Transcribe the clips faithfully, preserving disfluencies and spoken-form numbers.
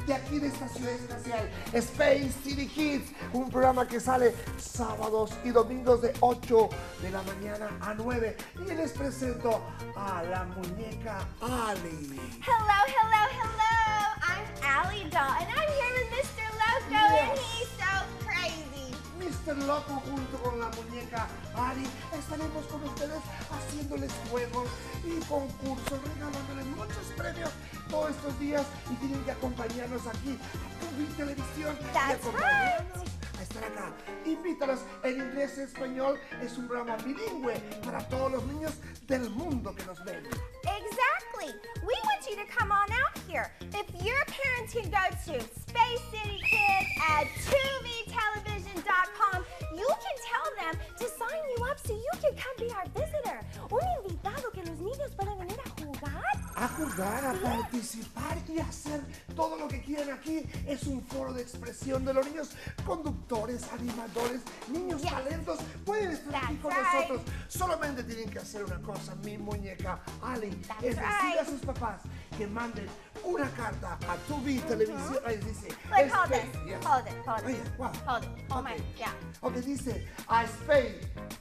de aquí de esta ciudad espacial, Space City Kids, un programa que sale sábados y domingos de ocho de la mañana a nueve. Y les presento a la muñeca Ali. Hello, hello, hello. I'm Ali Doll, and I'm here with Mister Loco, Yes. and he's so crazy. Mister Loco junto con la muñeca Ali estaremos con ustedes haciéndoles juegos y concursos, regalándoles muchos premios todos estos días y tienen que acompañarnos aquí a Tu Vi Televisión y That's acompañarnos right. a estar acá. Invítalos en inglés y español, es un programa bilingüe para todos los niños del mundo que nos ven. Exactly. We want you to come on out here. If your parents can go to Space City Kids at two V television dot com, you can tell them to sign you up so you can come be our visitor. Un invitado que los niños puedan venir a jugar. A jugar, a participar y hacer todo lo que quieran aquí. Es un foro de expresión de los niños, conductores, animadores, niños Yes. talentos. Pueden estar aquí That's con right. nosotros. Solamente tienen que hacer una cosa, mi muñeca Ali. That's es decir right. a sus papás que manden una carta a Tu Vi Televisión. Ahí dice. Look, hold Space- this. yes. Hold it, hold Oye, it. wow. Hold it. Hold my, Ok. yeah. Ok, dice a Space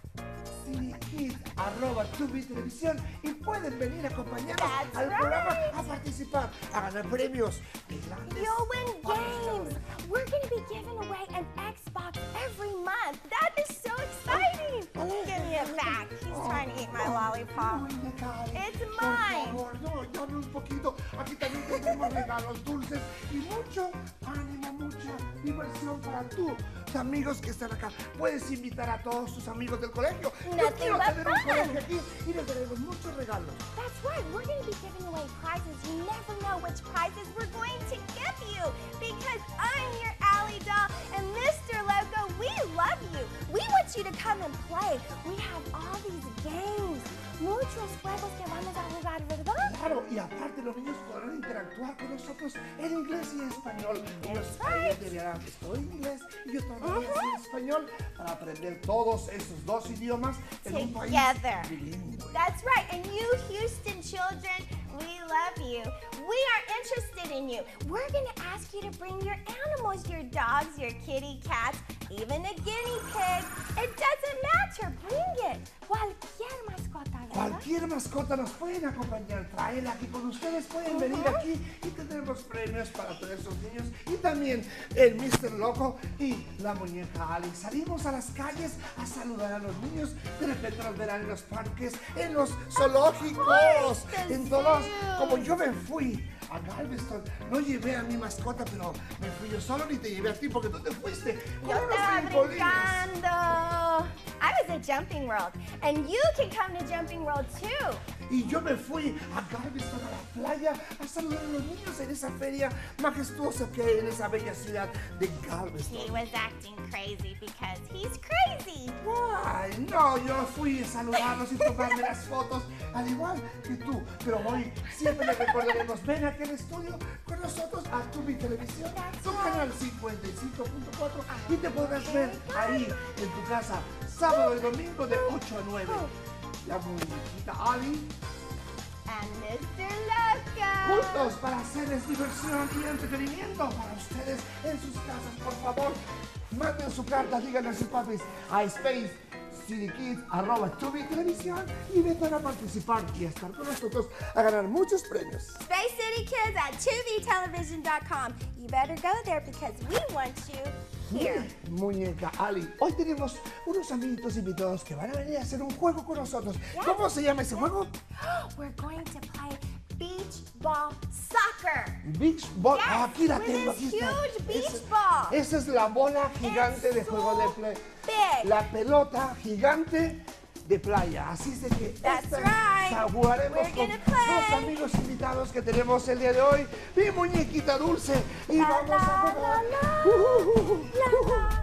City Kids, arroba Tu Vi Televisión y pueden venir a acompañarnos That's al right. programa a participar, a ganar premios. You'll win games. We're going to be giving away an Xbox every month. That is so exciting. Give me it back. He's trying to eat my lollipop. It's mine. Por favor, no, dame un poquito. Aquí también tenemos regalos dulces y mucho ánimo, mucha diversión para tus amigos que están acá. Puedes invitar a todos tus amigos del colegio. Yo Nothing quiero but tener un fun. colegio aquí y les daremos muchos regalos. That's right. We're going to be giving away prizes. You never know which prizes we're going to give you because I'm your Ally doll and Mister Loco, we love you. We want you to come and play. We have all these games. Muchos juegos que vamos a jugar, ¿verdad? Claro, y aparte los niños podrán interactuar con nosotros en inglés y en español. Ellos right. ellos dirán, estoy en inglés y yo también estoy en español para aprender todos esos dos idiomas en un país Together. bilingüe. That's right. And you, Houston children, we love you. We are interested in you. We're going to ask you to bring your animals, your dogs, your kitty cats, even a guinea pig. It doesn't matter. Bring it. Cualquier mascota, ¿verdad? Cualquier mascota nos pueden acompañar, tráela aquí con ustedes, pueden venir aquí y tendremos premios para todos esos niños y también el Mister Loco y la muñeca Ali. Salimos a las calles a saludar a los niños, de repente nos verán en los parques, en los zoológicos, course, the en todos. zoo. Como yo me fui a Galveston, no llevé a mi mascota, pero me fui yo solo ni te llevé a ti porque tú te fuiste con Yo unos estaba frijolines. brincando. I was at Jumping World, and you can come to Jumping World too. Y yo me fui a Galveston, a la playa, a saludar a los niños en esa feria majestuosa que hay en esa bella ciudad de He Galveston. was acting crazy because he's crazy. Ay, no, yo fui a saludarlos y tomarme las fotos, al igual que tú. Pero hoy siempre les recordaremos, ven aquí al estudio con nosotros a Tu Vi Televisión, tu canal cincuenta y cinco punto cuatro y te podrás ver ahí en tu casa, sábado y domingo de ocho a nueve. La muñequita Ali, And Mister Loco. juntos para hacerles diversión y entretenimiento para ustedes en sus casas. Por favor, manden su carta, díganle a sus papis a Space City Kids, arroba Tu Vi Televisión y vengan a participar y a estar con nosotros a ganar muchos premios. Space City Kids at two V television dot com. You better go there because we want you here. Muñeca Ali, hoy tenemos unos amiguitos invitados que van a venir a hacer un juego con nosotros. ¿Cómo se llama ese juego? We're going to play beach ball soccer. Beach Ball. Yes, Ah, aquí la with tengo, this aquí está. huge beach Esa- ball. Esa es la bola gigante It's de juego de so play. big. La pelota gigante de playa. Así es de que That's esta right. la jugaremos We're con gonna play. dos amigos invitados que tenemos el día de hoy. Mi muñequita dulce. Y La, vamos la, a jugar. la, la. Uh, uh, uh, uh, La, uh, uh. la.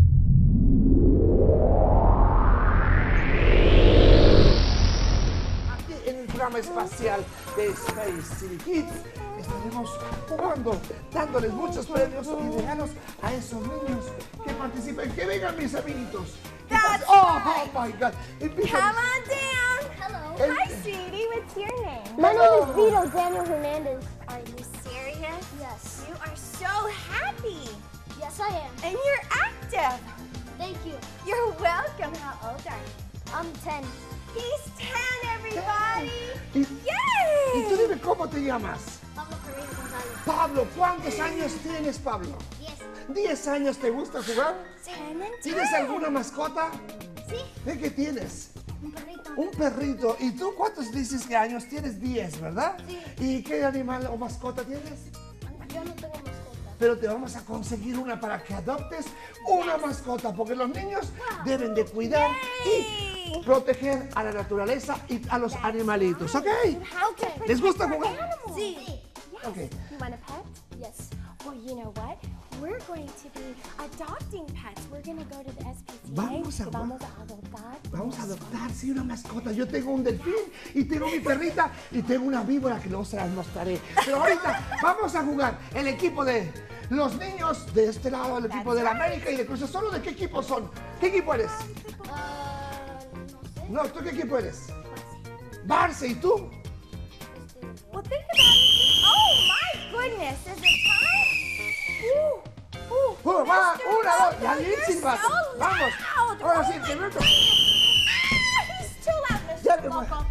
Aquí en el programa espacial de Space City Kids estaremos jugando, dándoles muchos premios y regalos a esos niños que participen. Que vengan mis amiguitos. Que That's pasen- oh, right. oh my God. Empieza- Come on down. Hello. Hi, sweetie. What's your name? My name is Vito Daniel Hernandez. Are you serious? Yes. You are so happy. Yes, I am. And you're active. Thank you. You're welcome. How old are you? I'm ten. He's ten, everybody. Y, y tú Yay! dime, ¿cómo te llamas? Pablo Ferreira González. Pablo, ¿cuántos años tienes, Pablo? Yes. ¿Diez años te gusta jugar? Ten and ¿Tienes ten. alguna mascota? Sí, ¿De qué tienes? un perrito. Un perrito. ¿Y tú cuántos dices que años tienes? Diez, ¿verdad? Sí. ¿Y qué animal o mascota tienes? Yo no tengo mascota. Pero te vamos a conseguir una para que adoptes una mascota, porque los niños deben de cuidar y Yay! proteger a la naturaleza y a los animalitos, ¿ok? You have to protect ¿Les gusta our jugar? animals. Sí. Yes. Ok. You want a pet? Yes. Well, you know what? We're going to be adopting pets. We're going to go to the S P C A. Vamos a- y vamos a adoptar. Vamos a adoptar, sí, una mascota. Yo tengo un delfín y tengo mi perrita y tengo una víbora que luego se las mostraré. Pero ahorita vamos a jugar el equipo de los niños de este lado, el equipo de la América y de Cruz Azul. ¿De qué equipo son? ¿Qué equipo eres? Ah, no sé. No, ¿tú qué equipo eres? Barça, ¿y tú? Well, think about it. Oh, my goodness. Is it time? Ooh. Ooh. Uh, va, Mister una, dos, Loco, y al you're silbato. so Vamos. loud. Ahora Oh sí, my el primero. Ah, he's too loud, Ya mister te voy. Loco.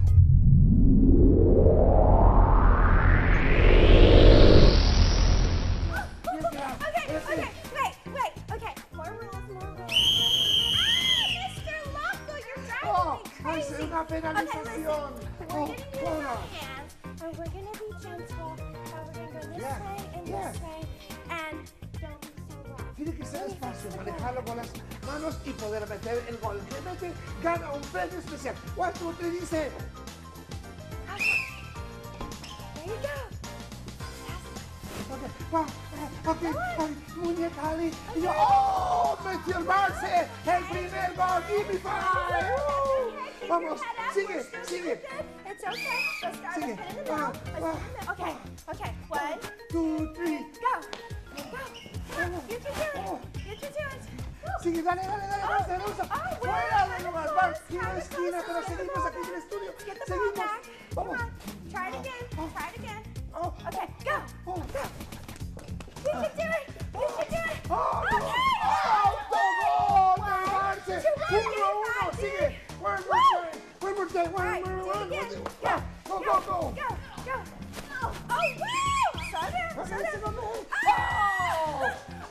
Okay, okay, wait, wait, okay. More rules, more rules. Ah, mister Loco, you're driving Oh, me es crazy. una Okay, penalización. listen. Oh, We're gonna use hold our on. hands, and we're gonna be gentle, and we're gonna go this Yeah, way and yeah. this way, and don't be so rough. Tiene que ser Ready? despacio, Let's go. manejarlo con las manos y poder meter el gol. El que mete gana un premio especial. One, two, three, dice. Okay. There you go. Ok, va, ok, ay, muñeca Ali. Y yo, ¡oh! Metió el Barça, el primer gol, give me five. Uh, Keep Vamos, your head up. sigue, We're still sigue. doing good. It's okay. Let's start. Sigue. Let's put it in the Ah, middle. Let's put ah. it in the middle. Okay. Okay. One, Two, three. go. Go. Come on. You can do it. You can do it. Woo. Sigue, dale, dale, dale, Oh, Barça, Barça. oh, we're Fuera kinda del lugar, close, Barça, esquina, kinda esquina, close. pero Get the seguimos ball aquí en el back. estudio. Get the ball Seguimos. back. Come Vamos. on. Try it again. Try it again. Oh, Okay. Go. oh, Go. You can do it. You can do it. oh, Okay. ¡Autogol del One, Barça! two, one, Uno, uno, five, sigue. One Woo. more time, one more time, All one right. more, Do it one again. more. Go. Go, go, go. Go. Go. Oh. Oh. Woo. Slow down. Ok, Slow down. segundo. Oh.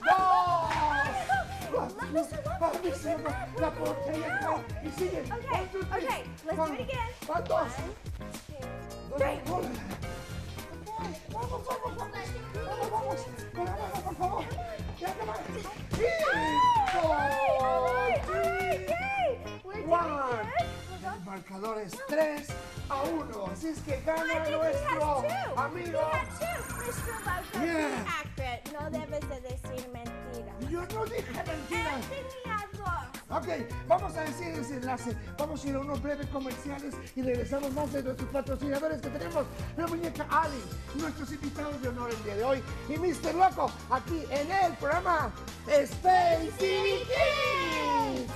¡Dos! Let Mister Loco Ah, keep Mister it Loco, back. la We're good portería now. está- y sigue. Okay, One, two, three. okay, let's One, do it again. one, dos. One, two, Dos, three. gol. Vamos, vamos, vamos. Vamos, vamos. Con la mano, por favor. Ya te va. ¡Y Alright, gol! alright, yay! We're doing One. good. El marcador es tres a uno. Así es que I gana think he nuestro has two. amigo. He had two. mister Loco, Yeah. be accurate. No debes de decir mentira. Yo no dije mentiras. Anthony had dos. Ok, vamos a decir ese enlace. Vamos a ir a unos breves comerciales y regresamos más de nuestros patrocinadores que tenemos. La muñeca Ali, nuestros invitados de honor el día de hoy. Y mister Loco, aquí en el programa Space City Kids.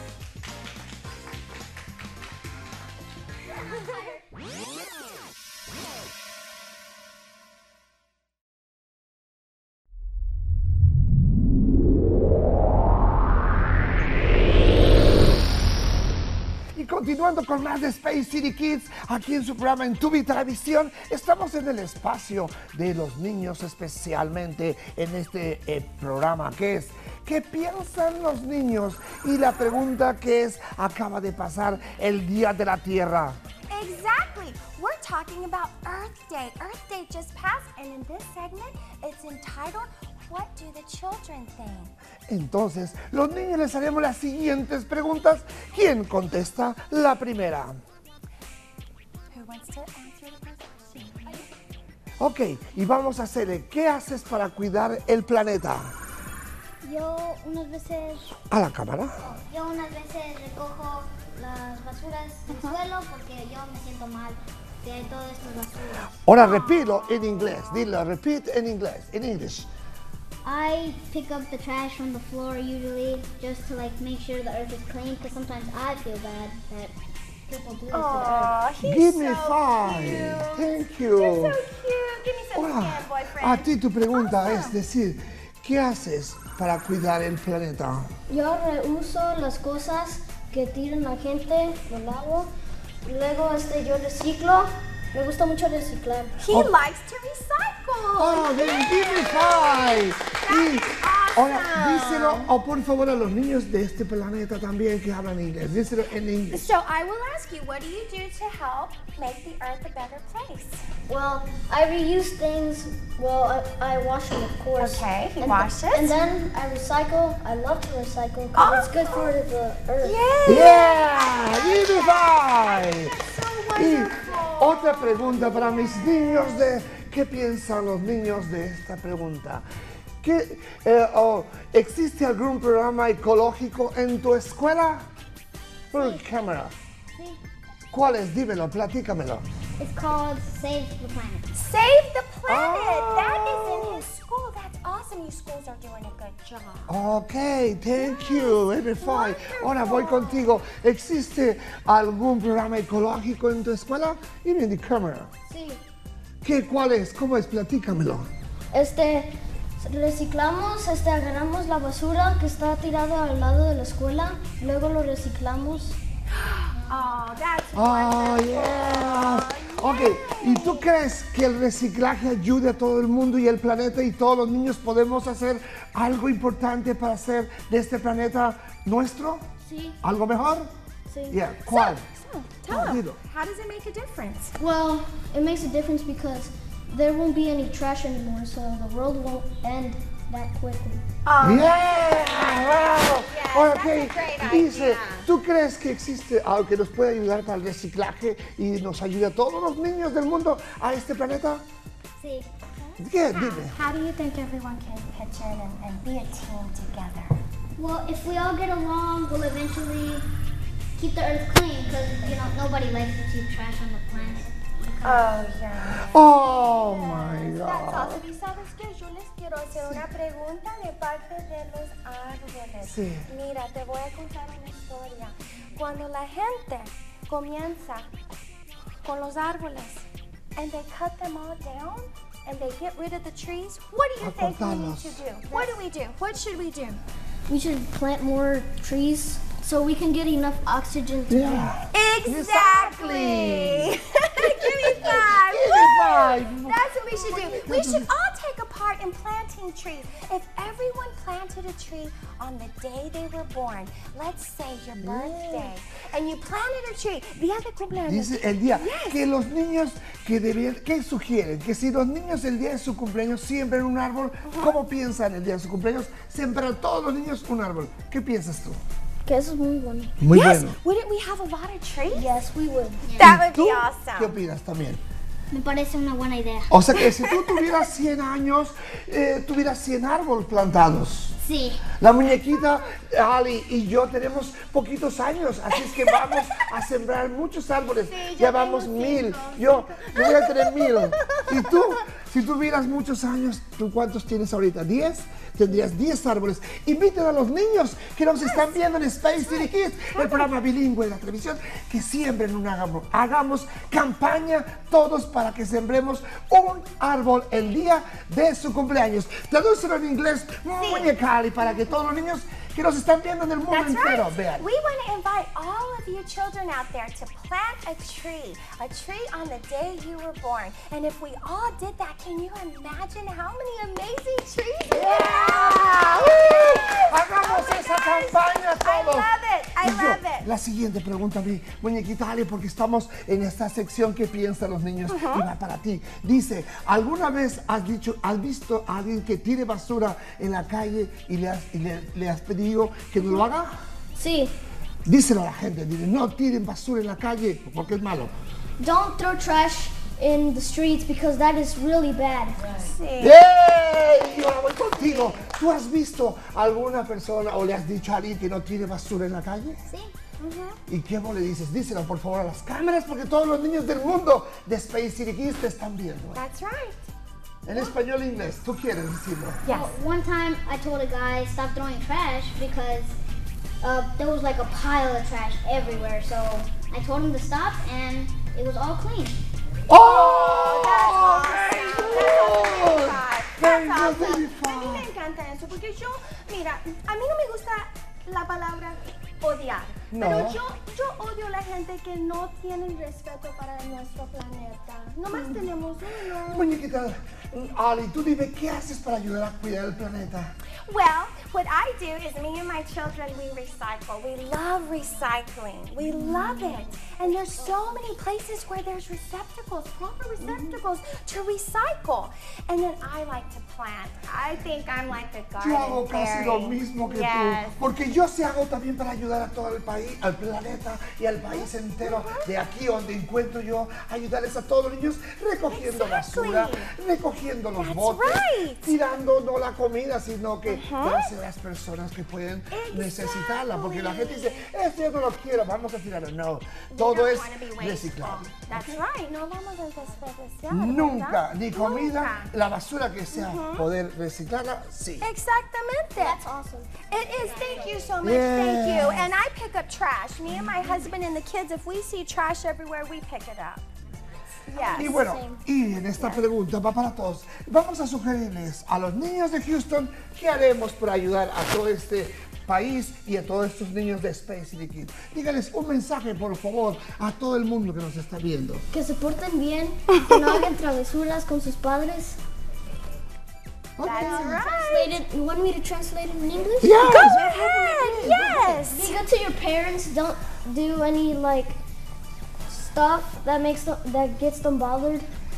Y continuando con más de Space City Kids, aquí en su programa en Tubi Televisión, estamos en el espacio de los niños, especialmente en este eh, programa que es ¿qué piensan los niños? Y la pregunta que es, acaba de pasar el Día de la Tierra. Exactly. We're talking about Earth Day. Earth Day just passed, and in this segment, it's entitled, What Do the Children Think? Entonces, los niños les haremos las siguientes preguntas. ¿Quién contesta la primera? Who wants to answer the first question? Ok, y vamos a hacerle, ¿qué haces para cuidar el planeta? Yo unas veces, A la cámara. yo unas veces recojo las basuras del suelo porque yo me siento mal de todas estas basuras. Ahora repito en inglés. Dilo, repeat en inglés, en English. I pick up the trash from the floor usually just to like make sure the earth is clean because sometimes I feel bad that people do this to the earth. Aw, he's Give me so five. cute. Thank you. You're so cute. Give me some Ahora, skin, boyfriend. a ti tu pregunta Awesome. es decir, ¿qué haces para cuidar el planeta? Yo reuso las cosas que tiran la gente, lo lavo. Luego este, yo reciclo. Me gusta mucho reciclar. He Oh. likes to recycle. ¡Oh, then give me five! Y ahora, awesome. díselo, o por favor, a los niños de este planeta también que hablan inglés. Díselo en inglés. So I will ask you, what do you do to help make the earth a better place? Well, I reuse things. Well, I, I wash them, of course. Okay, he and washes. And then I recycle. I love to recycle because Oh. it's good for the earth. Yay! ¡Yeah! ¡Give me five! So Y wonderful. otra pregunta para mis niños de ¿qué piensan los niños de esta pregunta? ¿Qué, eh, oh, ¿Existe algún programa ecológico en tu escuela? Por cámara. See? ¿Cuál es? Dímelo, platícamelo. It's called Save the Planet. Save the planet. Oh. That is in his school. That's awesome. You schools are doing a good job. Ok, thank you, every five. Ahora voy contigo. ¿Existe algún programa ecológico en tu escuela? Give me the camera. Sí. ¿Qué, ¿Cuál es? ¿Cómo es? Platícamelo. Este, reciclamos, este, agarramos la basura que está tirada al lado de la escuela, luego lo reciclamos. Oh, that's Oh, wonderful. yeah. Ok, ¿y tú crees que el reciclaje ayude a todo el mundo y el planeta y todos los niños podemos hacer algo importante para hacer de este planeta nuestro? Sí. ¿Algo mejor? Sí. Yeah, ¿cuál? So, tell Oh, him, dilo. how does it make a difference? Well, it makes a difference because there won't be any trash anymore, so the world won't end that quickly. Oh, Yeah, wow. Yes, Ok, that's a great dice, idea. ¿tú crees que existe algo que nos puede ayudar para el reciclaje y nos ayude a todos los niños del mundo a este planeta? Sí. ¿Qué? Dime. How do you think everyone can pitch in and, and be a team together? Well, if we all get along, we'll eventually keep the earth clean because, you know, nobody likes to see trash on the planet. Oh, yeah. Oh my That's God. awesome. Y sabes que yo les quiero hacer una pregunta de parte de los árboles. Sí. Mira, te voy a contar una historia. Cuando la gente comienza con los árboles and they cut them all down and they get rid of the trees, what do you A think we need cortarlos. to do? What do we do? What should we do? We should plant more trees so we can get enough oxygen to Yeah. Exactly. Give me five. Give me Woo! five. That's what we should do. We should all take a part in planting trees. If everyone planted a tree on the day they were born, let's say your birthday, and you planted a tree, día de cumpleaños. Dice el día Yes. que los niños que debían, ¿qué sugieren? Que si los niños el día de su cumpleaños siembran un árbol, ¿cómo piensan el día de su cumpleaños? Sembrar todos los niños un árbol. ¿Qué piensas tú? Que eso es muy bueno. Muy Yes. bueno. Wouldn't we have a lot of trees? Yes, we would. That would ¿Tú be qué awesome. opinas también? Me parece una buena idea. O sea que si tú tuvieras cien años, eh, tuvieras cien árboles plantados. Sí. La muñequita Ali y yo tenemos poquitos años, así es que vamos a sembrar muchos árboles. Sí, yo ya vamos tengo mil. cinco, Yo, yo voy a tener mil. ¿Y tú? Si tuvieras muchos años, ¿tú cuántos tienes ahorita? ¿diez? Tendrías diez árboles. Inviten a los niños que nos están viendo en Space City Kids, el programa bilingüe de la televisión, que siembren un árbol. Hagamos campaña todos para que sembremos un árbol el día de su cumpleaños. Tradúcelo en inglés, muñeca Ali, para que todos los niños que nos están viendo en el mundo That's entero right. vean. We want to invite all of you children out there to plant a tree, a tree on the day you were born. And if we all did that, can you imagine how many amazing trees we could ¡Ah! have? ¡Uh! Hagamos Oh my esa gosh. campaña I todos. love it. I Y yo, love it. La siguiente pregunta a mí, muñequita Ali, porque estamos en esta sección que piensan los niños y va para ti. Dice, ¿alguna vez has dicho, has visto a alguien que tire basura en la calle y le has, y le, le has pedido que no lo haga? Sí. Díselo a la gente, dile, no tiren basura en la calle porque es malo. Don't throw trash in the streets because that is really bad. Sí. ¡Ey! Yo ahora voy contigo. ¿Tú has visto a alguna persona o le has dicho a alguien que no tire basura en la calle? Sí. ¿Y qué vos le dices? Díselo por favor a las cámaras porque todos los niños del mundo de Space City Kids te están viendo. That's right. En español e inglés, ¿tú quieres decirlo? Yes. Well, one time I told a guy stop throwing trash because uh, there was like a pile of trash everywhere. So I told him to stop and it was all clean. ¡Oh! That's awesome. ¡Very good! Very That's good, very awesome. A mí me fun. encanta eso porque yo, mira, a mí no me gusta la palabra odiar. No. Pero yo, yo odio a la gente que no tiene respeto para nuestro planeta. Nomás tenemos uno. Muñequita, Ali, tú dime, ¿qué haces para ayudar a cuidar el planeta? Well, what I do is me and my children, we recycle. We love recycling. We love it. And there's so many places where there's receptacles, proper receptacles to recycle. And then I like to plant. I think I'm like a garden Yo hago casi fairy. lo mismo que Yes. tú, porque yo se hago también para ayudar a todo el país, al planeta y al país entero. De aquí donde encuentro yo, ayudarles a todos los niños recogiendo Exactly. basura, recogiendo los That's botes, right. tirando no la comida, sino que darse a las personas que pueden Exactly. necesitarla. Porque la gente dice, esto yo no lo quiero, vamos a tirarlo. No, We todo don't es wanna be wasteful. reciclable. That's right. No vamos a desperdiciar. Nunca, ¿verdad? ni comida, Nunca. la basura que sea, poder reciclarla, sí. Exactamente. That's awesome. It is. Thank you so much. Yes. Thank you. And I pick up trash. Me and my husband and the kids, if we see trash everywhere, we pick it up. Yes. Y bueno, y en esta pregunta va para todos. Vamos a sugerirles a los niños de Houston qué haremos para ayudar a todo este país y a todos estos niños de Space City Kids. Díganles un mensaje, por favor, a todo el mundo que nos está viendo. Que se porten bien, que no hagan travesuras con sus padres. Okay. That's right. Translate it. You want me to translate it in English? Yes. Go ahead. Yes. Be good to your parents. Don't do any like stuff that makes them, that gets them bothered.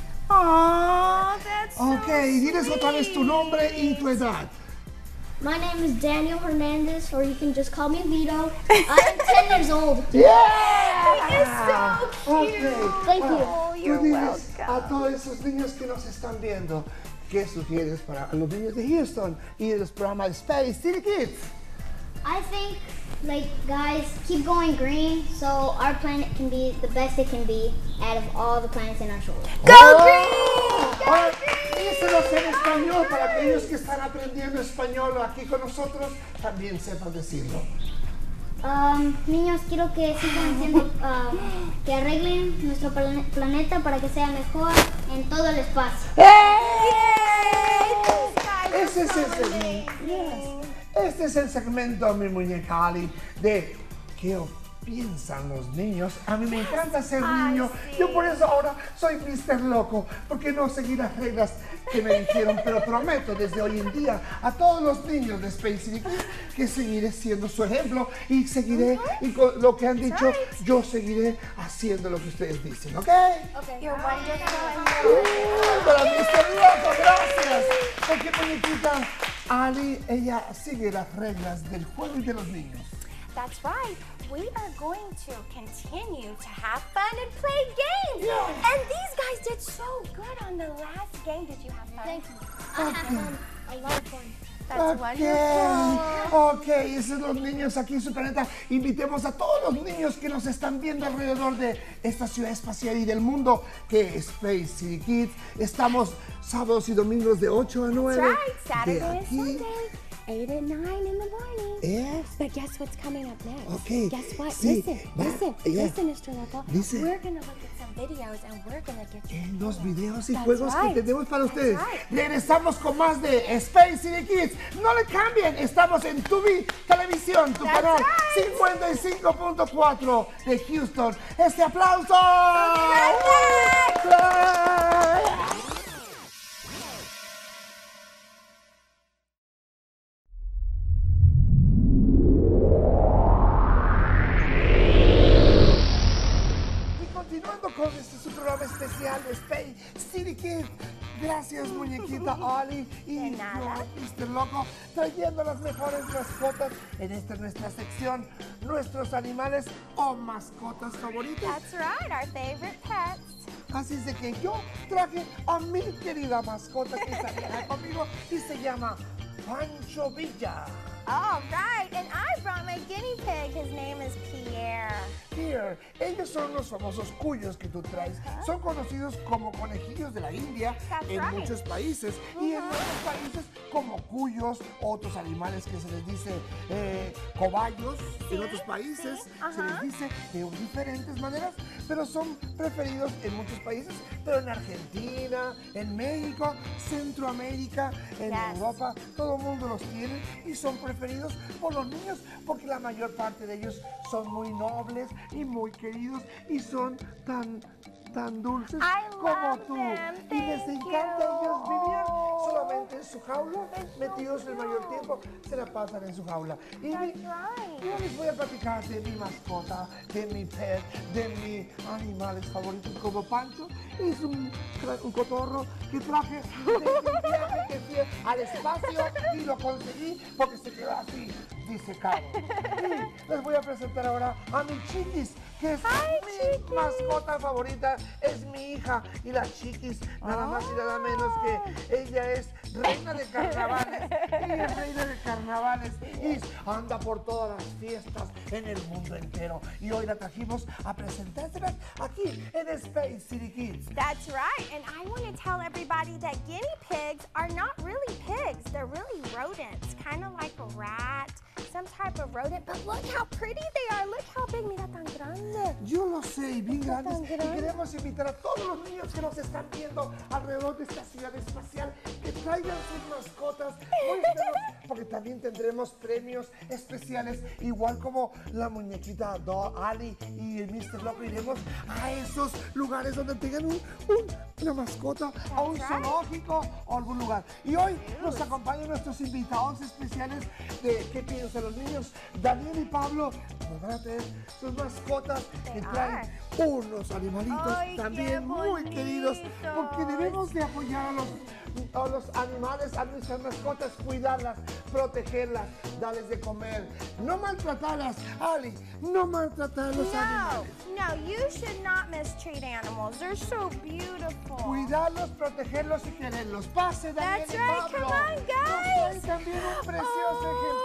Aw, that's so Ok, diles otra vez tu nombre y tu edad. My name is Daniel Hernandez, or you can just call me Vito. I'm ten years old. Yeah. He is so cute. Okay. Thank you. Oh, Tú you're diles welcome. a todos esos niños que nos están viendo, ¿qué sugieres para los niños de Houston y de los programas Space City Kids? I think, like, guys, keep going green so our planet can be the best it can be out of all the planets in our solar system. Go green. Ahora, díselos en español para que ellos que están aprendiendo español aquí con nosotros también sepan decirlo. Um, niños, quiero que sigan haciendo, um, que arreglen nuestro plan- planeta para que sea mejor en todo el espacio. Ese es el segmento. Yes. Este es el segmento, mi muñeca Ali, de qué piensan los niños. A mí me encanta ser Ay, niño. sí. Yo por eso ahora soy mister Loco, porque no seguí las reglas que me dijeron, pero prometo desde hoy en día a todos los niños de Space City Kids que seguiré siendo su ejemplo y seguiré, y con lo que han dicho, right. yo seguiré haciendo lo que ustedes dicen, ¿ok? You're wonderful. Uh, Para mister Loco, gracias. Porque muñequita Ali, ella sigue las reglas del juego y de los niños. That's right. We are going to continue to have fun and play games. And these guys did so good on the last game. Did you have fun? Thank you. I had fun. A lot of fun. That's Ok, wonderful. ok, esos son los niños aquí en su planeta. Invitemos a todos los niños que nos están viendo alrededor de esta ciudad espacial y del mundo, que es Space City Kids. Estamos sábados y domingos de ocho a nueve. That's right. Saturday de and aquí. Sunday, eight and nine in the morning. Yes. But guess what's coming up next? Okay. Guess what? Sí, Listen, va- listen, yeah. listen, mister Loco. Dice- We're gonna look at some videos and we're gonna get you. En los videos y That's juegos right. que tenemos para That's ustedes. right. Regresamos con más de Space City Kids. No le cambien, estamos en Tubi Televisión, tu That's canal right. cincuenta y cinco punto cuatro de Houston. Este aplauso. Y continuando con este su programa especial de Space City Kids. Gracias, muñequita Ali y De nada. yo, mister Loco, trayendo las mejores mascotas en esta nuestra sección, nuestros animales o mascotas favoritas. That's right, our favorite pets. Así es de que yo traje a mi querida mascota que está acá conmigo y se llama Pancho Villa. All right, and I brought my guinea pig. His name is Pierre. Here, Fur. Ellos son los famosos cuyos que tú traes. Son conocidos como conejillos de la India That's en right. muchos países. Y en otros países como cuyos, otros animales que se les dice eh, cobayos. En otros países sí, se les ajá. dice de diferentes maneras, pero son preferidos en muchos países. Pero en Argentina, en México, Centroamérica, en Yes. Europa, todo el mundo los tiene y son preferidos por los niños porque la mayor parte de ellos son muy nobles y muy queridos y son tan tan dulces I como love tú. them. Y les Thank encanta you. ellos vivir solamente en su jaula, metidos el mayor tiempo, se la pasan en su jaula. Y mi- That's right. yo les voy a platicar de mi mascota, de mi pet, de mis animales favoritos como Pancho. Es un, tra- un cotorro que traje desde el viaje que fui al espacio y lo conseguí porque se quedó así, disecado. Y les voy a presentar ahora a mi Chiquis, que es Hi, mi Chiquis. mascota favorita, es mi hija. Y la Chiquis, nada más y nada menos que ella es reina de carnavales. Ella es reina de carnavales y anda por todas las fiestas en el mundo entero. Y hoy la trajimos a presentárselas aquí en Space City Kids. That's right, and I want to tell everybody that guinea pigs are not really pigs. They're really rodents, kind of like a rat, some type of rodent. But look how pretty they are. Look how big. Mira tan grande. Yo lo sé, y bien grandes. tan Y grande. queremos invitar a todos los niños que nos están viendo alrededor de esta ciudad espacial que traigan sus mascotas. Muéstrenos, porque también tendremos premios especiales, igual como la muñequita Do, Ali y el mister Loco. Iremos a esos lugares donde tengan un, un- una mascota, a un That's right. zoológico o algún lugar. Y hoy nos acompañan nuestros invitados especiales de ¿Qué piensan los niños? Daniel y Pablo nos van a traer sus mascotas que They traen unos animalitos Ay, qué también muy queridos, porque bonitos. debemos de apoyar a los, a los animales, a nuestras mascotas, cuidarlas, protegerlas, darles de comer, no maltratarlas. Ali, no maltratar a los No, animales. no, you should not mistreat animals. They're so beautiful. Cuidarlos, protegerlos y quererlos. Pase, Daniel That's y right, Pablo. come on, Nos guys. traen también un precioso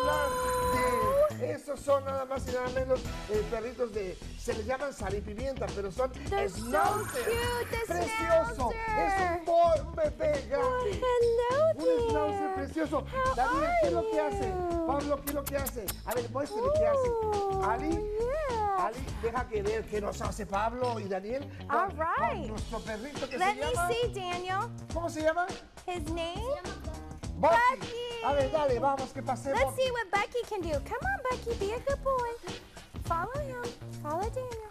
Oh. ejemplar de... Esos son nada más y nada menos eh, perritos de... Se les llaman sal y pimienta, pero son They're so schnauzer. cute, the Precioso. schnauzer. Es un, bo- un bebé Oh, grande. hello Un schnauzer there. precioso. How Daniel, ¿qué es lo que are hace? you? Pablo, ¿qué es lo que hace? A ver, muéstrame qué hace. Oh, Ali, yeah. Ali, deja que ver qué nos hace Pablo y Daniel con, All right. con nuestro perrito que Let se me llama... see, Daniel. ¿Cómo se llama? His name? Bucky. Bucky. A ver, dale, vamos, que pasemos. Let's see what Bucky can do. Come on, Bucky, be a good boy. Follow him. Follow Daniel.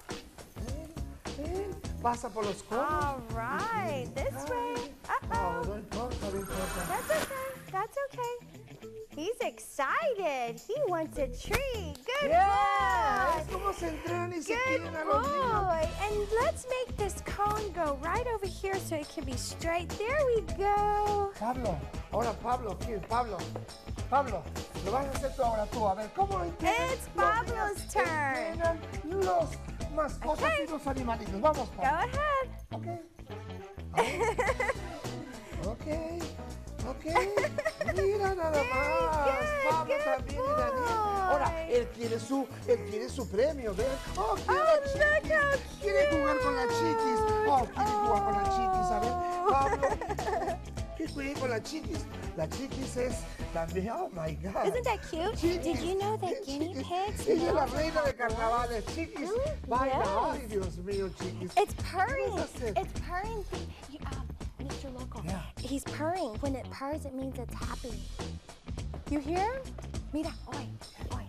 Eh, Pasa por los conos. All right, this way. Oh, Uh-oh. no importa, no importa. That's okay. That's okay. He's excited. He wants a treat. Good Yeah, boy. es como se entrenan y se Good quieren a los niños. boy. And let's make this cone go right over here so it can be straight. There we go. Pablo, ahora Pablo, ¿quién? Pablo. Pablo, lo vas a hacer tú ahora tú. A ver, ¿cómo lo entiendes? It's Pablo's turn. Los mascotas Okay. y los animalitos. Vamos, Go Pablo. ahead. Ok. A ver. Ok. Ok. Mira nada Very más. good, Pablo good también y Daniel. Ahora, boy. él quiere su, él quiere su premio, ¿ves? Oh, quiere Oh, la look chiquis. how Quiere jugar con la chiquis. Oh, quiere jugar con la chiquis. A ver, Pablo. Que juegue con la chiquis. La chiquis es también, oh my God. Isn't that cute? Chiquis. Did you know that guinea Chiquis. pigs Ella es la know reina de carnavales, chiquis. Really? Baila, Yes. ay Dios mío, chiquis. It's purring. What is it? It's purring. You, um, Mister Loco. Yeah. He's purring. When it purrs, it means it's happy. You hear him? Mira, oi, oi.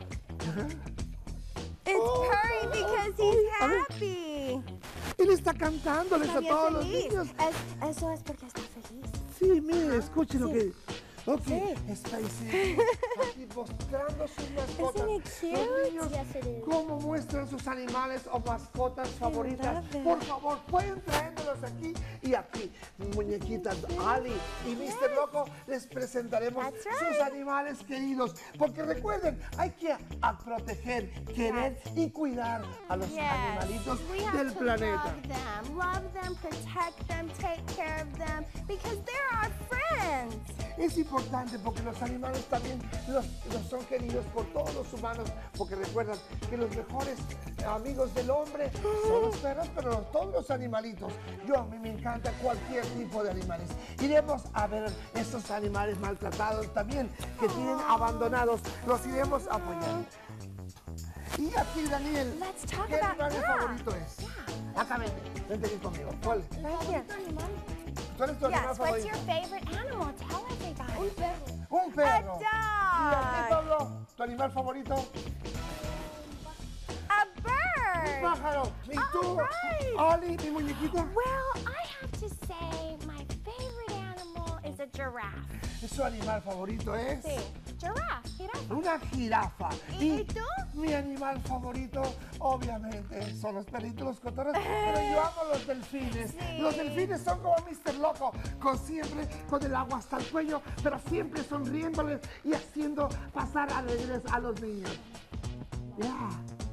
It's Oh, purring because oh, he's a ver. happy. Él está cantándoles Está a bien todos los feliz. niños. Es- eso es porque está feliz. Sí, mire, escuchen lo Sí. que... Ok, Sí. está ahí, aquí mostrando sus mascotas. Isn't it cute? Los niños, Yes, it is. cómo muestran sus animales o mascotas favoritas. love it. Por favor, pueden traérmelos aquí y aquí. Muñequitas Ali y mister Loco, les presentaremos That's right. sus animales queridos. Porque recuerden, hay que a proteger, querer y cuidar a los animalitos we have del to planeta. love them, love them, protect them, take care of them, because they're our friends. Es importante porque los animales también los son queridos por todos los humanos, porque recuerdan que los mejores amigos del hombre son los perros, pero todos los animalitos. Yo, a mí me encanta cualquier tipo de animales. Iremos a ver estos animales maltratados también, que tienen abandonados, los iremos a apoyar. Y aquí, Daniel, ¿qué animal favorito es? Yeah. Acá vente, vente aquí conmigo. ¿Cuál? Right here. ¿Cuál es tu Yes, animal favorito? what's your favorite animal? Tell everybody. Un perro. Un perro. A dog. ¿Y a ti, Pablo? ¿Tu animal favorito? A bird. Un pájaro. ¿Y tú? right. Oli, mi muñequita. Well, I have to say my favorite animal is a giraffe. ¿Su animal favorito es? Sí, giraffe, jirafa. Una jirafa. ¿Y, ¿Y tú? Mi animal favorito, obviamente, son los perritos, los cotorros, pero yo amo los delfines. Sí. Los delfines son como mister Loco, con siempre con el agua hasta el cuello, pero siempre sonriéndoles y haciendo pasar alegres a los niños. Ya. Yeah.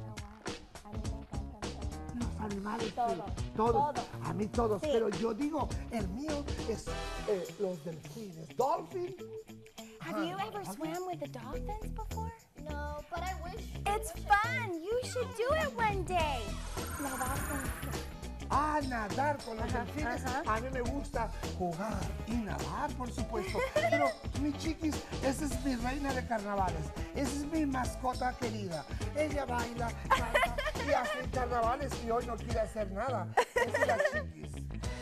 Los animales, Todo, sí, todos, todo. a mí todos, Sí. pero yo digo, el mío es eh, los delfines. Dolphin. Have you ever swam with the dolphins before? No, but I wish. It's fun. You should do it one day. Nadar con Ah, nadar con los Ajá, delfines. ajá. A mí me gusta jugar y nadar, por supuesto. Pero, mi chiquis, esa es mi reina de carnavales. Esa es mi mascota querida. Ella baila, canta y hace carnavales y hoy no quiere hacer nada. Esa es la chiquis.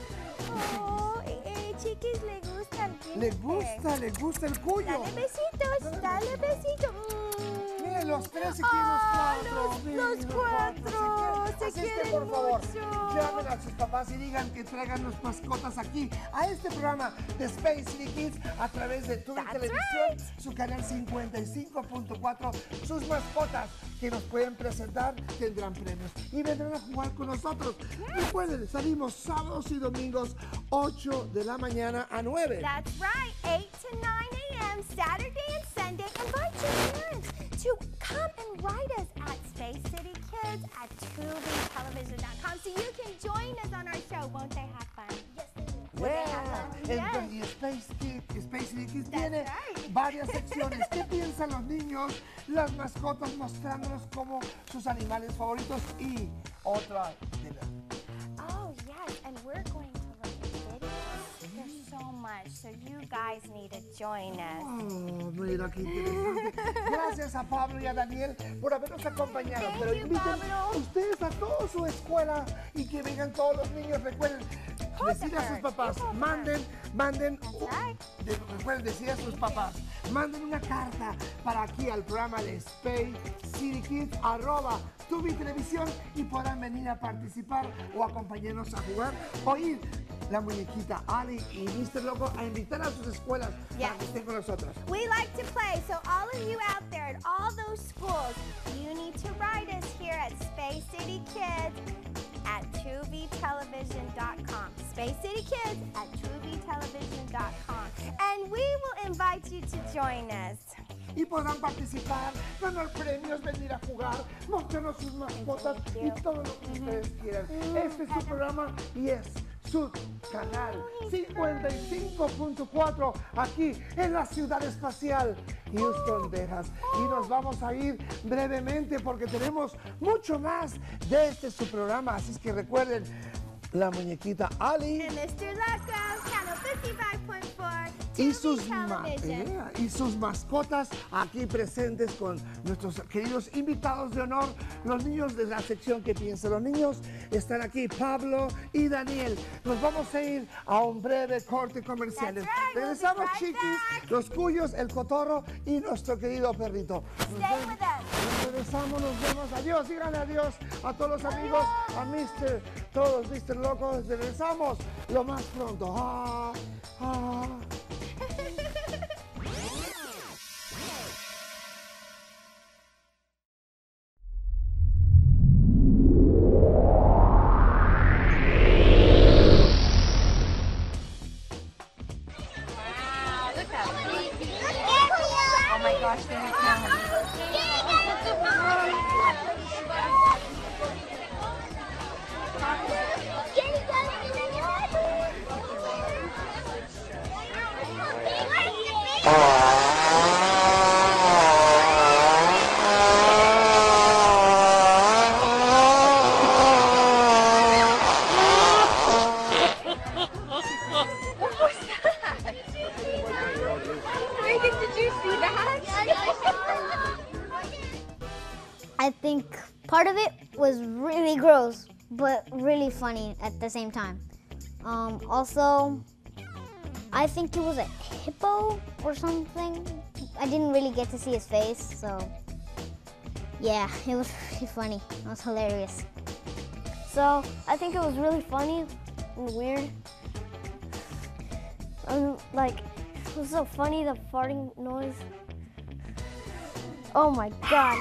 Oh, eh, chiquis, le gusta el Le guinea pig. gusta, le gusta el cuyo. Dale besitos, dale besitos. Miren, los tres y quieren los Ah, cuatro. los- Miren, los cuatro, se Así es que, quieren por favor, mucho. llamen a sus papás y digan que traigan los mascotas aquí a este programa de Space City Kids a través de Tubi That's Televisión, right. su canal cincuenta y cinco punto cuatro. Sus mascotas que nos pueden presentar tendrán premios y vendrán a jugar con nosotros. Recuerden, salimos sábados y domingos ocho de la mañana a nueve. That's right, eight to nine a m Saturday and Sunday. Invite your parents to come and write us at Space City Kids at tubi television dot com so you can join us on our show. Won't they have fun? Yes, they will. Yeah. Yes. El- Y Space Kids, Space City Kids That's tiene right. varias secciones. ¿Qué piensan los niños? Las mascotas mostrándonos como sus animales favoritos y otra de las... Oh, yes, and we're going to look at videos. There's so much, so you guys need to join us. Oh, mira qué interesante. Gracias a Pablo y a Daniel por habernos acompañado. Thank Pero you, inviten Pablo. ustedes a toda su escuela y que vengan todos los niños. Recuerden decir a sus papás, manden, manden, right. de- recuerden decir a sus papás, manden una carta para aquí al programa de Space City Kids, arroba Tubi Televisión y podrán venir a participar o acompañarnos a jugar o ir la muñequita Ali y mister Loco a invitar a sus escuelas Yes. para que estén con nosotros. We like to play, so all of you out there at all those schools, you need to write us here at Space City Kids at tubi television dot com. Space City Kids at tubi television dot com. And we will invite you to join us. Y podrán participar, ganar premios, venir a jugar, mostrarnos sus mascotas y todo lo que ustedes quieran. Este es su programa y es su canal cincuenta y cinco punto cuatro aquí en la ciudad espacial Houston, Texas. Y nos vamos a ir brevemente porque tenemos mucho más de este su programa. Así es que recuerden, la muñequita Ali And mister Loco, Channel fifty-five point four, y Tubi sus, ma- Television. eh, y sus mascotas aquí presentes con nuestros queridos invitados de honor, los niños de la sección que piensa. Los niños están aquí, Pablo y Daniel. Nos vamos a ir a un breve corte comercial. That's right, we'll be Regresamos, right chiquis, back. los cuyos, el cotorro y nuestro querido perrito. Nos Stay vemos- with us. nos regresamos, nos vemos. Adiós, díganle adiós a todos los amigos, a mister, todos mister Locos. Regresamos lo más pronto. Ah, ah. Oh my gosh, they have cameras. was really gross, but really funny at the same time. Um, also, I think it was a hippo or something. I didn't really get to see his face, so yeah, it was really funny. It was hilarious. So I think it was really funny and weird. Um, like, it was so funny, the farting noise. Oh my God.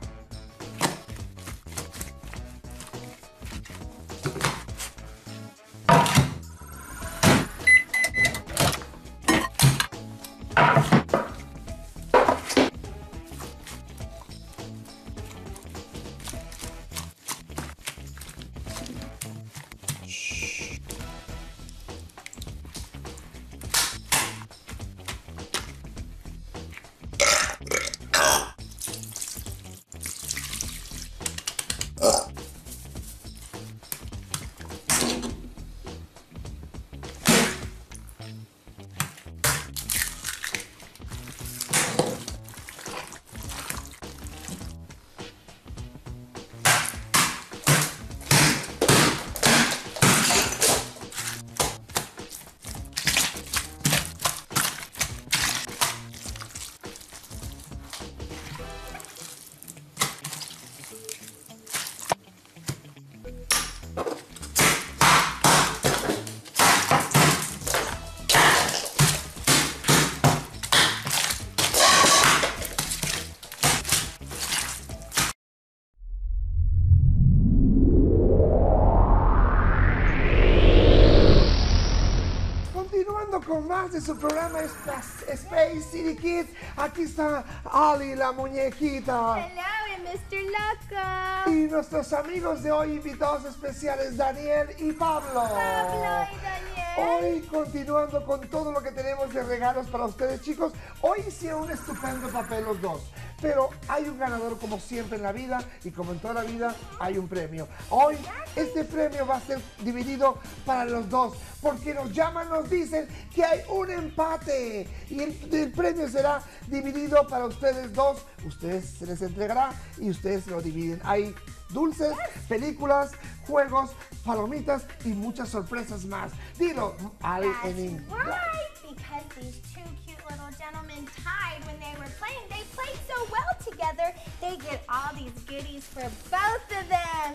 Con más de su programa Space City Kids. Aquí está Ali, la muñequita. Hello, mister Loco. Y nuestros amigos de hoy, invitados especiales, Daniel y Pablo. Pablo y Daniel. Hoy, continuando con todo lo que tenemos de regalos para ustedes, chicos. Hoy hicieron un estupendo papel los dos. Pero hay un ganador como siempre en la vida y como en toda la vida hay un premio. Hoy este premio va a ser dividido para los dos porque nos llaman, nos dicen que hay un empate y el, el premio será dividido para ustedes dos. Ustedes se les entregará y ustedes se lo dividen. Hay dulces, películas, juegos, palomitas y muchas sorpresas más. Dilo, Ali, en inglés. Right, because these two cute little gentlemen tied when they were playing. They played so well together. They get all these goodies for both of them.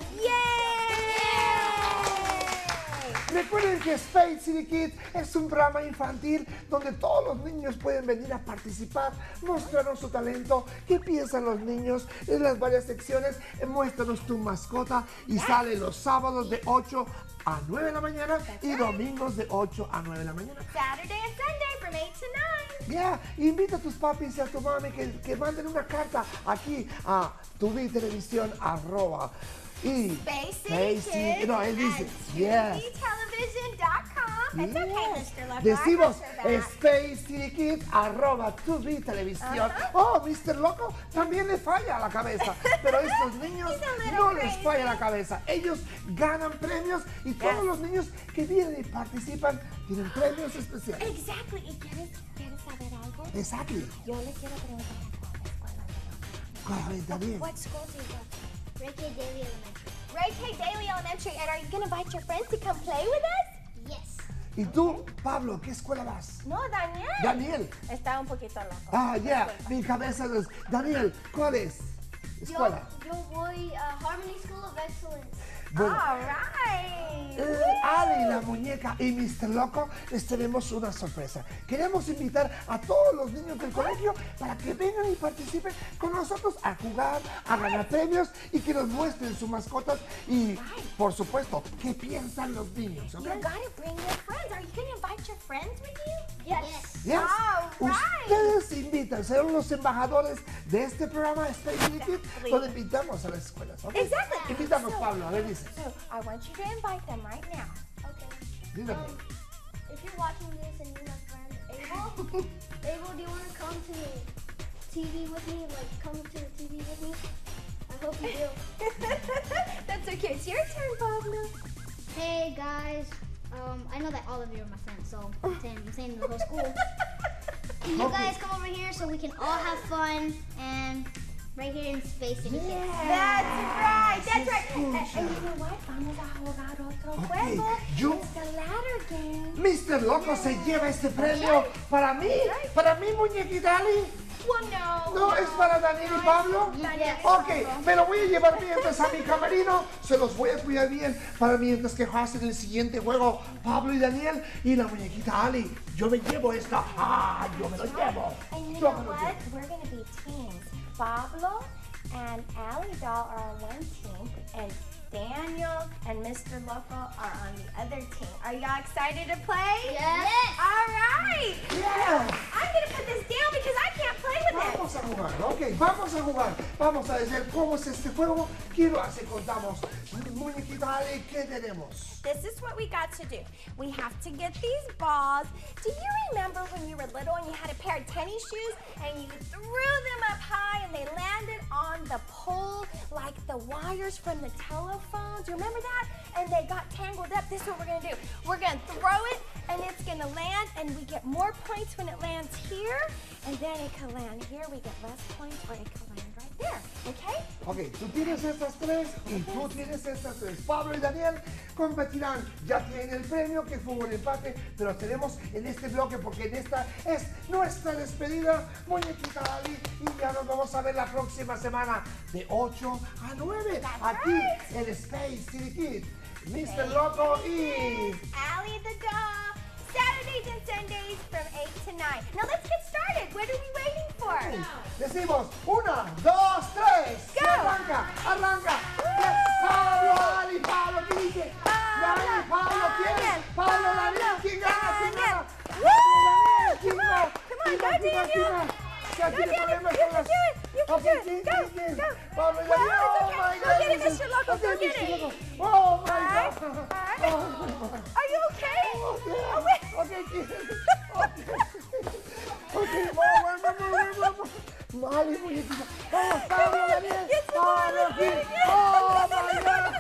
Yay! Recuerden que Space City Kids es un programa infantil donde todos los niños pueden venir a participar, mostrarnos su talento, qué piensan los niños en las varias secciones. Muéstranos tu mascota y sale los sábados de ocho a nueve de la mañana y domingos de ocho a nueve de la mañana. Saturday and Sunday from eight to nine. Ya, yeah. Invita a tus papis y a tu mami que, que manden una carta aquí a tubi televisión arroba y Space Space City City- Kids no, él dice, at yes. tubi television dot com. It's okay, mister Loco. Decimos I got your back. Space City Kids arroba tubi televisión. Oh, mister Loco también le falla la cabeza, pero a estos niños He's a little no les crazy. falla la cabeza. Ellos ganan premios y todos Yes. los niños que vienen y participan tienen premios especiales. Exactly. ¿Y quieres, quieres saber algo? Exactly. Yo le quiero preguntar a la escuela. Correcto, bien. What school do you go to? Ray K. Daly Elementary. Ray K. Daly Elementary. And are you going to invite your friends to come play with us? Yes. ¿Y tú, Pablo, qué escuela vas? No, Daniel. Daniel. Está un poquito loco. Ah, ya, mi cabeza es... Daniel, ¿cuál es? Escuela. Yo, yo voy a Harmony School of Excellence. Bueno, All right. eh, Ali, la muñeca y mister Loco les tenemos una sorpresa. Queremos invitar a todos los niños del colegio para que vengan y participen con nosotros a jugar, a ganar premios y que nos muestren sus mascotas y, por supuesto, qué piensan los niños. ¿Ok? You gotta bring your friends. Are you gonna invite your friends with you? Yes. Yes. All right. Ustedes invitan, serán los embajadores de este programa Space City Kids, Exactly. donde invitamos a las escuelas. ¿Ok? Exactly. Invitamos, So- Pablo, a ver, dice. So I want you to invite them right now. Okay. Dígame. Um, if you're watching this and you're my friend, Abel, Abel, do you want to come to the T V with me? Like, come to the T V with me? I hope you do. That's okay. It's your turn, Pablo. Hey guys, um, I know that all of you are my friends, so I'm saying, I'm saying the whole school. You guys come over here so we can all have fun and Right here in Space City Kids. That's right, that's right. And, and you know what? Vamos a jugar otro Ok, juego. yo- It's the ladder game. mister Loco se lleva este premio para mí, para mí, muñequita Ali. Well, no. No, es para Daniel y Pablo. Daniel y Ok, Pablo. me lo voy a llevar mientras a mi camerino. Se los voy a cuidar bien para mientras que hacen el siguiente juego Pablo y Daniel y la muñequita Ali. Yo me llevo esta. Ah, yo me lo llevo. And you Yo know me lo what? llevo. We're going to be teams. Pablo and Ali Doll are on one team, and Daniel and Mister Loco are on the other team. Are y'all excited to play? Yes. All right. Yeah. I'm going to put this down because I can't play with it. Vamos a jugar, ok, vamos a jugar. Vamos a decir cómo es este juego. Quiero hacer, contamos. Muñequita Ali, ¿qué tenemos? This is what we got to do. We have to get these balls. Do you remember when you were little and you had a pair of tennis shoes and you threw them up high and they landed on the pole like the wires from the telephone? Do you remember that? And they got tangled up. This is what we're going to do. We're going to throw it and it's going to land, and we get more points when it lands here, and then it can land here. We get less points, or it can land right there. Okay? Ok, tú tienes estas tres y tú tienes estas tres. Pablo y Daniel competirán. Ya tienen el premio que fue un empate, pero tenemos en este bloque porque en esta es nuestra despedida, muñequita Ali, y ya nos vamos a ver la próxima semana de ocho a nueve aquí en Space City Kids. mister Loco y... Ali the Doll, Saturdays and Sundays from eight to nine. Now let's get started. What are we waiting for? Decimos, una, dos, tres. Go. Arranca, arranca. Pablo, Ali, Pablo, ¿qué dice? Dani, Pablo, ¿quién? Pablo, Daniel, ¿quién gana? ¿Quién gana? Woo! ¿Quién Come gana? on, come on, ¿Quién go gana? ¿Quién gana? Daniel. ¿Quién gana? Ya Go, tiene Daniel, problemas you con can las- do it. You can Ok, do it. ¿quién, Go, quién, quién? go. Pablo, Wow, Daniel, it's oh okay. my Go get it, God. mister Loco, go Ok, get mister it. Loco. Oh my Alright, God. alright. Oh my God. Are you okay? Oh, Oh, yeah. wait. Okay, ¿quién? Okay. Okay, vamos, vamos, vamos, vamos. Ali, muñequita. Vamos, Pablo, Daniel. Get some Pablo, more, aquí. get it. Oh my God.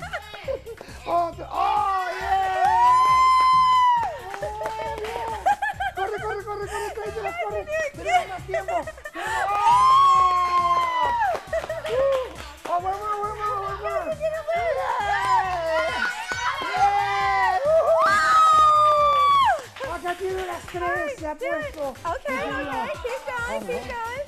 Otro. Oh, yeah. Oh, yeah. Corre, corre, corre, corre, tráetelas, corre. Tenemos más tiempo. ¡Oh! Uh, ¡Oh, vamos, vamos, vamos, vamos! ¡Yeah! ¡Uh! Acá tiene las tres, se ha puesto. Okay, okay, keep going, keep going.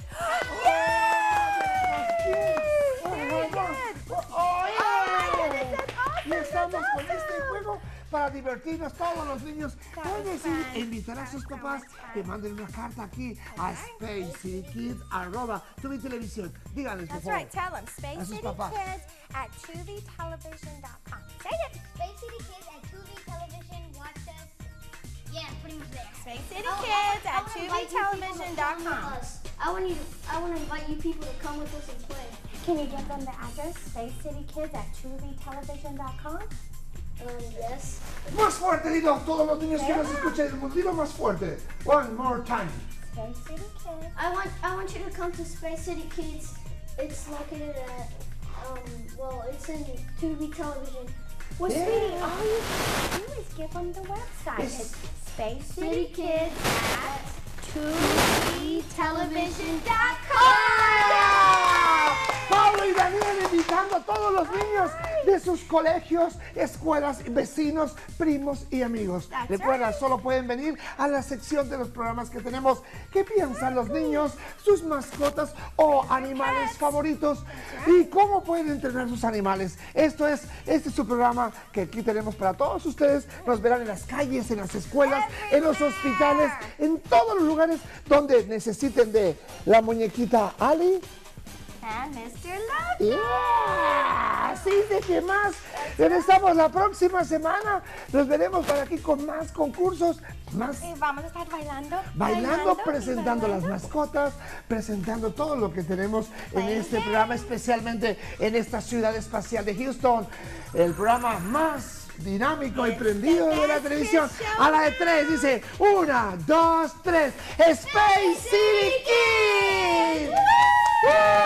¡Oh, Very good. oh, my yeah! goodness, that's awesome, Y estamos that's con este awesome. juego para divertirnos todos los niños. That Pueden was decir, fun. e invitar a sus That was papás fun. que manden una carta aquí a Alright. spacecitykids arroba tubi televisión. Díganles, por That's favor. right, tell them. Space A sus City papás. Kids at tubi television dot com. Say it. Space City Kids at Tubi Television. Watch us. Yeah, pretty much there. Space City Oh, Kids I- I at wanna tubi invite you people to television come dot with com. us. I want you. I want to invite you people to come with us and play. Can you give them the address? Space City Kids at tubi television dot com. Um, yes. Más fuerte, dilo, todos los niños que nos escuchan del mundo, dilo más fuerte. One more time. Space City Kids. I want. I want you to come to Space City Kids. It's located at. Um. Well, it's in Tubi Television. Well, Yeah. sweetie, all you have to do is give them the website. Yes. It's Space City City Kids Kids at tubi television dot ¡Ah! com. Pablo y Daniel invitando a todos los niños de sus colegios, escuelas, vecinos, primos y amigos. That's Recuerda, right. solo pueden venir a la sección de los programas que tenemos. ¿Qué piensan los niños, sus mascotas o animales favoritos? ¿Y cómo pueden entrenar sus animales? Esto es, este es su programa que aquí tenemos para todos ustedes. Nos verán en las calles, en las escuelas, en los hospitales, en todos los lugares donde necesiten de la muñequita Ali. And mister Loco. Yeah. Así de que más. Regresamos la próxima semana. Nos veremos por aquí con más concursos, más Y vamos a estar bailando. bailando, y presentando las bailando. mascotas, presentando todo lo que tenemos en Bailando. este programa, especialmente en esta ciudad espacial de Houston. El programa más dinámico y prendido de la televisión. A la de tres dice, una, dos, tres, Space City Kids. ¡Woo!